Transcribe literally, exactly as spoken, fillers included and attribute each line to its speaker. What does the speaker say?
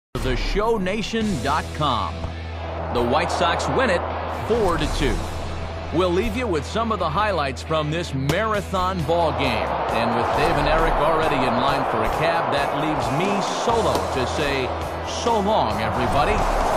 Speaker 1: the show nation dot com. The White Sox win it four to two. We'll leave you with some of the highlights from this marathon ball game. And with Dave and Eric already in line for a cab, that leaves me solo to say so long, everybody.